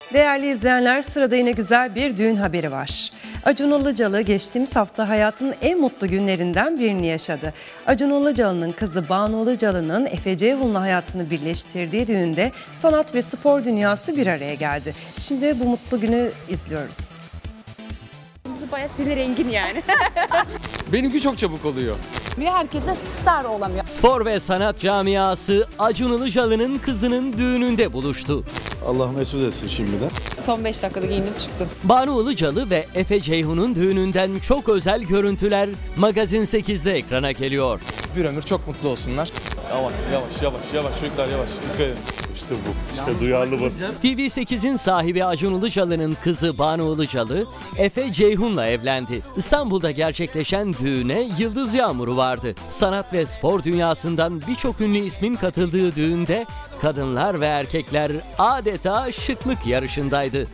Değerli izleyenler, sırada yine güzel bir düğün haberi var. Acun Ilıcalı geçtiğimiz hafta hayatının en mutlu günlerinden birini yaşadı. Acun Ilıcalı'nın kızı Banu Ilıcalı'nın Efe Ceyhun'la hayatını birleştirdiği düğünde sanat ve spor dünyası bir araya geldi. Şimdi bu mutlu günü izliyoruz. Bizi bayağı sinir rengin yani. Benimki çok çabuk oluyor. Herkese star olamıyor. Spor ve sanat camiası Acun Ilıcalı'nın kızının düğününde buluştu. Allah mesut etsin şimdiden. Son 5 dakikada giyindim çıktım. Banu Ilıcalı ve Efe Ceyhun'un düğününden çok özel görüntüler Magazin 8'de ekrana geliyor. Bir ömür çok mutlu olsunlar. Yavaş çocuklar yavaş. Dikkat edin. İşte bu. İşte duyarlı basın. TV8'in sahibi Acun Ilıcalı'nın kızı Banu Ilıcalı, Efe Ceyhun'la evlendi. İstanbul'da gerçekleşen düğüne yıldız yağmuru vardı. Sanat ve spor dünyasından birçok ünlü ismin katıldığı düğünde kadınlar ve erkekler adeta şıklık yarışındaydı.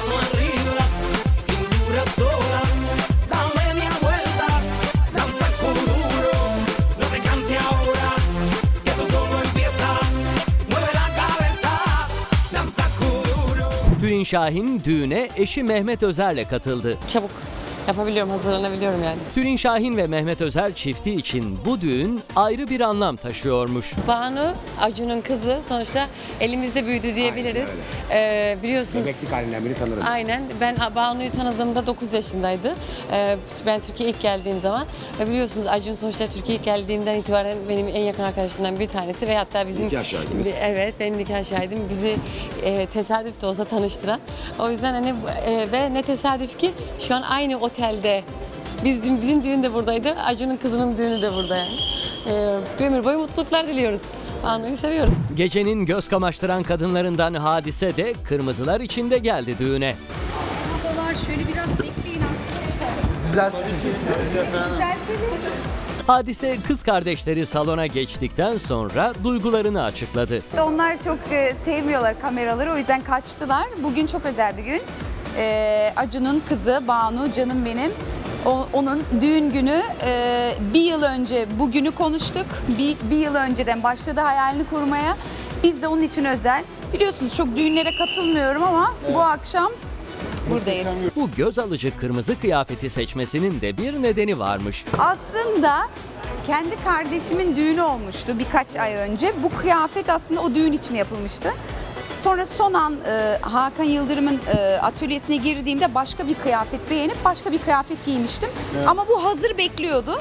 Tülin Şahin düğüne eşi Mehmet Özer'le katıldı. Çabuk yapabiliyorum, hazırlanabiliyorum yani. Tülin Şahin ve Mehmet Özer çifti için bu düğün ayrı bir anlam taşıyormuş. Banu, Acun'un kızı, sonuçta elimizde büyüdü diyebiliriz. Biliyorsunuz. Bebeklik halinden beri tanırım. Aynen. Ben Banu'yu tanıdığımda 9 yaşındaydı. Ben Türkiye'ye ilk geldiğim zaman. Biliyorsunuz Acun sonuçta Türkiye'ye ilk geldiğimden itibaren benim en yakın arkadaşımdan bir tanesi ve hatta bizim... Nikah şahidimiz. Evet, benim nikah şahidim. Bizi tesadüf de olsa tanıştıran. O yüzden hani ve ne tesadüf ki şu an aynı otelde. Bizim düğün de buradaydı. Acun'un kızının düğünü de burada yani. Bir ömür boyu mutluluklar diliyoruz. Banu'yu seviyoruz. Gecenin göz kamaştıran kadınlarından Hadise de kırmızılar içinde geldi düğüne. Ablalar şöyle biraz bekleyin Hadise kız kardeşleri salona geçtikten sonra duygularını açıkladı. Onlar çok sevmiyorlar kameraları, o yüzden kaçtılar. Bugün çok özel bir gün. Acun'un kızı Banu, canım benim. Onun düğün günü. Bir yıl önce bugünü konuştuk. Bir yıl önceden başladı hayalini kurmaya. Biz de onun için özel. Biliyorsunuz çok düğünlere katılmıyorum ama bu akşam buradayız. Bu göz alıcı kırmızı kıyafeti seçmesinin de bir nedeni varmış. Aslında kendi kardeşimin düğünü olmuştu birkaç ay önce. Bu kıyafet aslında o düğün için yapılmıştı. Sonra son an Hakan Yıldırım'ın atölyesine girdiğimde başka bir kıyafet beğenip başka bir kıyafet giymiştim. Evet. Ama bu hazır bekliyordu.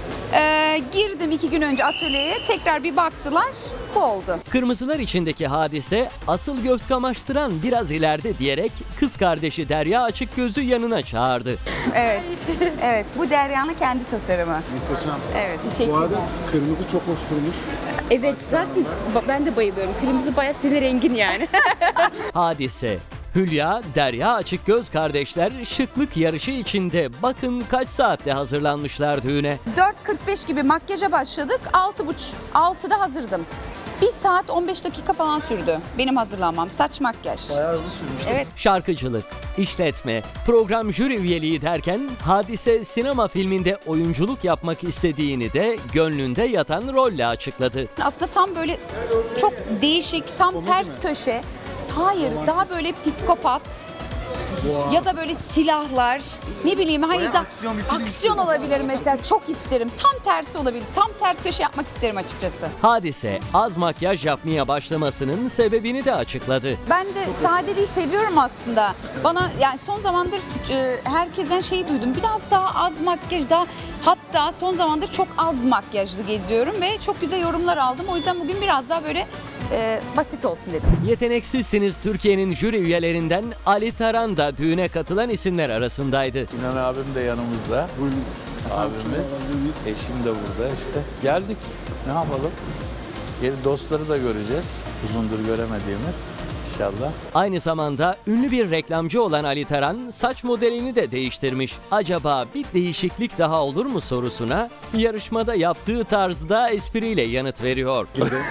Girdim 2 gün önce atölyeye, tekrar bir baktılar, bu oldu. Kırmızılar içindeki Hadise asıl göz kamaştıran biraz ileride diyerek kız kardeşi Derya Açıkgöz'ü yanına çağırdı. Evet, evet, bu Derya'nın kendi tasarımı. Muhteşem. Evet. Bu arada kırmızı çok hoş durmuş. Evet, zaten ben de bayılıyorum. Kırmızı bayağı sinir rengin yani. Hadise, Hülya, Derya Açıkgöz kardeşler şıklık yarışı içinde bakın kaç saatte hazırlanmışlar düğüne. 4.45 gibi makyaja başladık, 6'da hazırdım. 1 saat 15 dakika falan sürdü benim hazırlanmam, saç makyaj. Bayağı hızlı sürmüş. Evet. Şarkıcılık, işletme, program jüri üyeliği derken Hadise sinema filminde oyunculuk yapmak istediğini de gönlünde yatan rolle açıkladı. Aslında tam böyle çok değişik, tam ters köşe. Hayır, daha böyle psikopat ya da böyle silahlar, ne bileyim, hayır da aksiyon olabilir mesela, çok isterim. Tam tersi olabilir, tam ters köşe yapmak isterim açıkçası. Hadise az makyaj yapmaya başlamasının sebebini de açıkladı. Ben de sadeliği seviyorum aslında. Bana yani son zamandır herkesten şey duydum, biraz daha az makyaj, daha hatta son zamandır çok az makyajlı geziyorum ve çok güzel yorumlar aldım. O yüzden bugün biraz daha böyle basit olsun dedim. Yeteneksizsiniz Türkiye'nin jüri üyelerinden Ali Taran da düğüne katılan isimler arasındaydı. İnan abim de yanımızda. Buyurun. Abimiz, eşim de burada işte. Geldik, ne yapalım? Yeni dostları da göreceğiz. Uzundur göremediğimiz inşallah. Aynı zamanda ünlü bir reklamcı olan Ali Taran saç modelini de değiştirmiş. Acaba bir değişiklik daha olur mu sorusuna yarışmada yaptığı tarzda espriyle yanıt veriyor.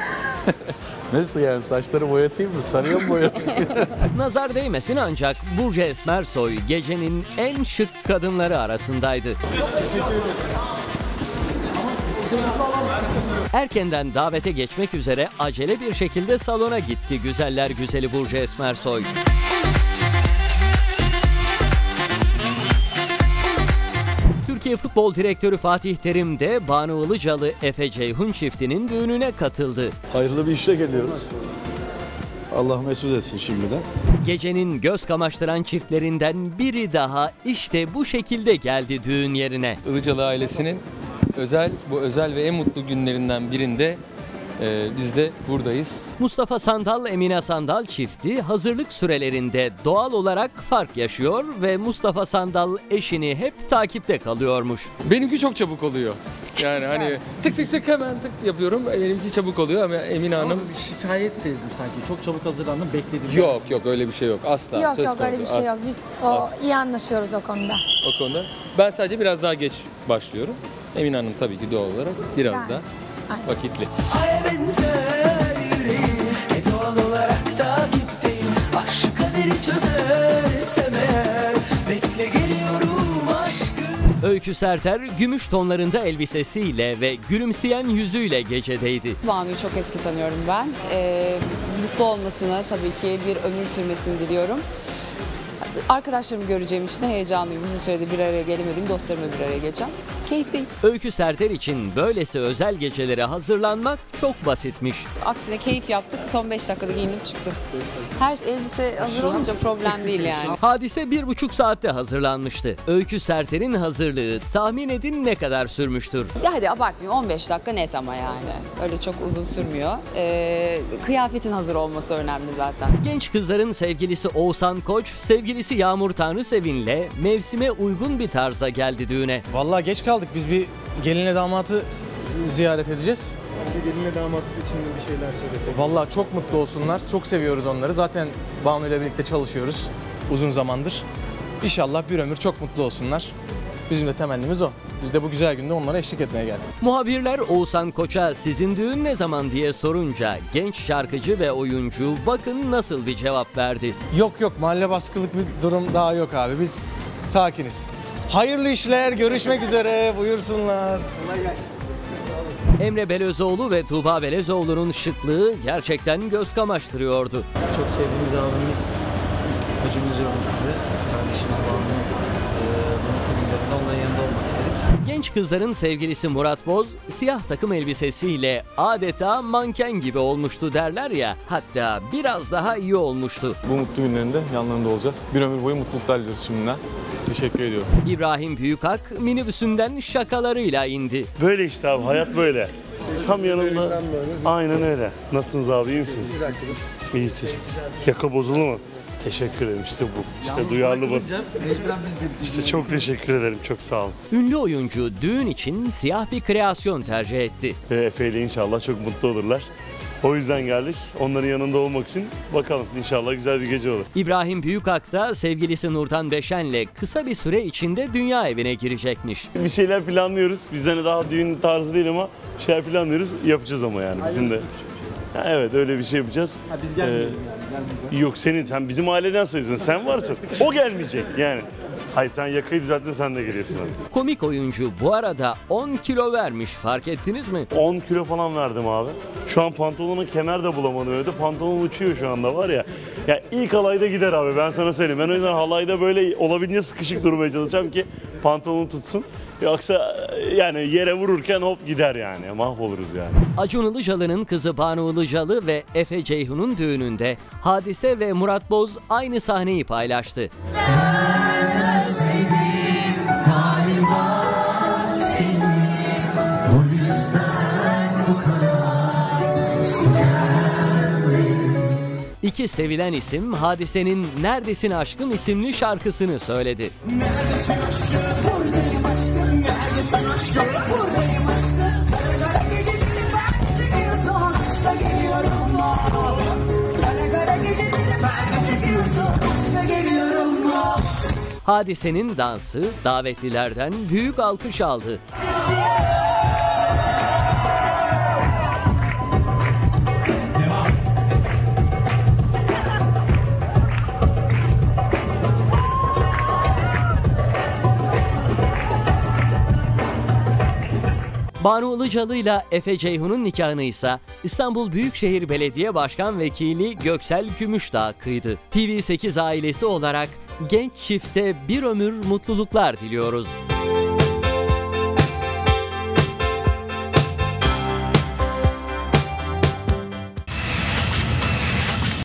Nasıl yani, saçları boyatayım mı? Sarıya mı boyatayım? Nazar değmesin ancak Burcu Esmersoy gecenin en şık kadınları arasındaydı. Erkenden davete geçmek üzere acele bir şekilde salona gitti güzeller güzeli Burcu Esmersoy. Türkiye Futbol Direktörü Fatih Terim de Banu Ilıcalı Efe Ceyhun çiftinin düğününe katıldı. Hayırlı bir işle geliyoruz. Allah mesut etsin şimdiden. Gecenin göz kamaştıran çiftlerinden biri daha işte bu şekilde geldi düğün yerine. Ilıcalı ailesinin bu özel ve en mutlu günlerinden birinde biz de buradayız. Mustafa Sandal, Emine Sandal çifti hazırlık sürelerinde doğal olarak fark yaşıyor ve Mustafa Sandal eşini hep takipte kalıyormuş. Benimki çok çabuk oluyor. Yani hani tık tık tık hemen tık yapıyorum. Benimki çabuk oluyor ama Emine Hanım... Bir şikayet sezdim sanki. Çok çabuk hazırlandım, bekledim. Yok öyle bir şey yok. Asla. Yok öyle bir şey yok. Biz iyi anlaşıyoruz o konuda. O konuda. Ben sadece biraz daha geç başlıyorum. Emine Hanım tabii ki doğal olarak biraz daha vakitli. Öykü Serter gümüş tonlarında elbisesiyle ve gülümseyen yüzüyle gecedeydi. Banu'yu çok eski tanıyorum ben. Mutlu olmasını, tabii ki bir ömür sürmesini diliyorum. Arkadaşlarımı göreceğim için de heyecanlıyım. Uzun süredir bir araya gelemediğim dostlarımla bir araya geleceğim. Keyifliyim. Öykü Serter için böylesi özel gecelere hazırlanmak çok basitmiş. Aksine keyif yaptık. Son 5 dakikada giyindim çıktım. Her elbise hazır olunca problem değil yani. Hadise 1,5 saatte hazırlanmıştı. Öykü Serter'in hazırlığı tahmin edin ne kadar sürmüştür? Hadi abartmayayım, 15 dakika net ama yani. Öyle çok uzun sürmüyor. Kıyafetin hazır olması önemli zaten. Genç kızların sevgilisi Oğuzhan Koç, sevgilisi Yağmur Tanrısevin'le mevsime uygun bir tarzda geldi düğüne. Vallahi geç kaldık. Biz bir gelinle damatı ziyaret edeceğiz. Gelinle damat için bir şeyler söylesek. Vallahi çok mutlu olsunlar. Çok seviyoruz onları. Zaten Banu ile birlikte çalışıyoruz uzun zamandır. İnşallah bir ömür çok mutlu olsunlar. Bizim de temennimiz o. Biz de bu güzel günde onlara eşlik etmeye geldik. Muhabirler Oğuzhan Koç'a sizin düğün ne zaman diye sorunca genç şarkıcı ve oyuncu bakın nasıl bir cevap verdi. Yok mahalle baskılık bir durum daha yok abi. Biz sakiniz. Hayırlı işler, görüşmek üzere, buyursunlar. Kolay gelsin. Emre Belözoğlu ve Tuğba Belözoğlu'nun şıklığı gerçekten göz kamaştırıyordu. Çok sevdiğimiz abimiz Acun Ilıcalı'nın kızı, kardeşimiz Banu'nun günlerinde onların yanında olmak istedik. Genç kızların sevgilisi Murat Boz, siyah takım elbisesiyle adeta manken gibi olmuştu derler ya, hatta biraz daha iyi olmuştu. Bu mutlu günlerinde yanlarında olacağız. Bir ömür boyu mutluluklar diliyoruz şimdiden. Teşekkür ediyorum. İbrahim Büyükak minibüsünden şakalarıyla indi. Böyle işte abi, hayat böyle. Tam yanımda. Aynen öyle. Nasılsınız abi, iyi misiniz? İyiyiz, teşekkür. Yaka bozuldu mu? Teşekkür ederim, işte bu. İşte duyarlı basın. İşte çok teşekkür ederim, çok sağ olun. Ünlü oyuncu düğün için siyah bir kreasyon tercih etti. Efe ile inşallah çok mutlu olurlar. O yüzden geldik. Onların yanında olmak için. Bakalım, inşallah güzel bir gece olur. İbrahim Büyükak da sevgilisi Nurten Beşen'le kısa bir süre içinde dünya evine girecekmiş. Bir şeyler planlıyoruz. Biz hani daha düğün tarzı değil ama bir şeyler planlıyoruz. Yapacağız ama yani bizim de. Ha, evet, öyle bir şey yapacağız. Biz gelmeyelim yani. Yok, sen bizim aileden sayısın. Sen varsın. O gelmeyecek yani. Hayır, sen yakayı düzelttin, sen de geliyorsun abi. Komik oyuncu bu arada 10 kilo vermiş, fark ettiniz mi? 10 kilo falan verdim abi. Şu an pantolonun kemer de bulamadım evde. Pantolon uçuyor şu anda var ya. Ya ilk halayda gider abi, ben sana söyleyeyim. Ben o yüzden halayda böyle olabildiğince sıkışık durmaya çalışacağım ki pantolon tutsun. Yoksa yani yere vururken hop gider yani. Mahvoluruz yani. Acun Ilıcalı'nın kızı Banu Ilıcalı ve Efe Ceyhun'un düğününde Hadise ve Murat Boz aynı sahneyi paylaştı. İki sevilen isim Hadise'nin Neredesin Aşkım isimli şarkısını söyledi. Neredesin aşkım? Buradayım aşkım. Neredesin aşkım? Buradayım aşkım. Kara geceleri ben çekiyorsun. Aşka geliyorum. Kara geceleri ben çekiyorsun. Aşka geliyorum. Hadise'nin dansı davetlilerden büyük alkış aldı. Banu Ilıcalı ile Efe Ceyhun'un nikahını ise İstanbul Büyükşehir Belediye Başkan Vekili Göksel Gümüşdağ kıydı. TV8 ailesi olarak genç çifte bir ömür mutluluklar diliyoruz.